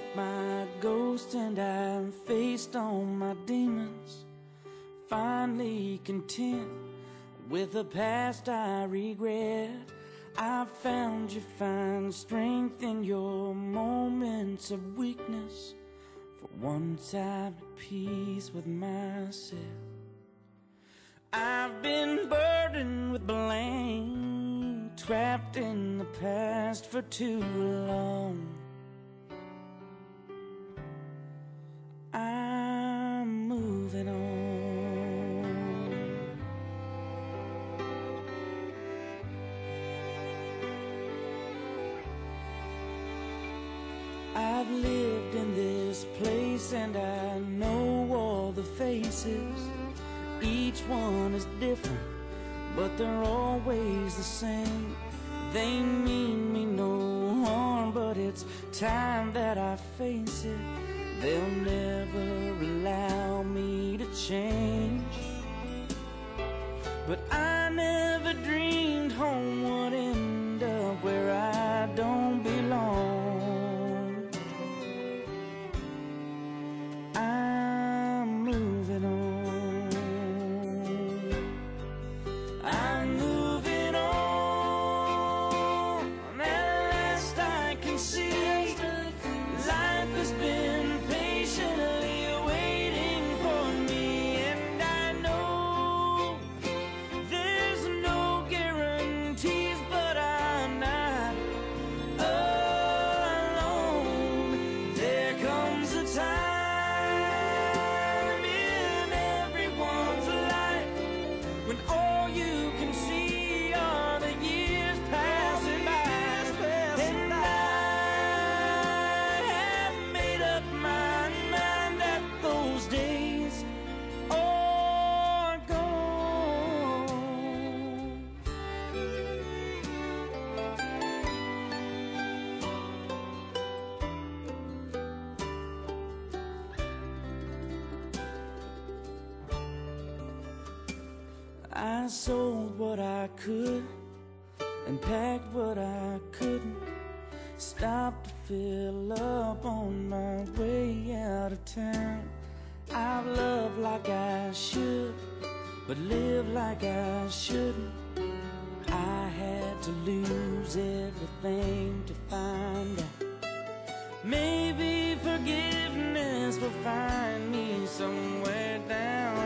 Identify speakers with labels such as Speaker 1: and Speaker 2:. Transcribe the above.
Speaker 1: met my ghost and I faced all my demons, finally content with the past I regret. I found you find strength in your moments of weakness. For once I'm at peace with myself. I've been burdened with blame, trapped in the past for too long. I'm moving on. I've lived in this place and I know all the faces. Each one is different, but they're always the same. They mean me no harm, but it's time that I face it. They'll never allow me to change. But I never dreamed home would end up where I don't belong. I'm moving on. I'm moving on. At last I can see life has been patiently waiting for me, and I know there's no guarantees, but I'm not alone. There comes a time in everyone's life when all you can see are the years passing by, and I have made up my mind that those days are gone. I sold what I could and packed what I couldn't. Stopped to fill up on my way out of town. I've loved like I should, but lived like I shouldn't. I had to lose everything to find out. Maybe forgiveness will find me somewhere down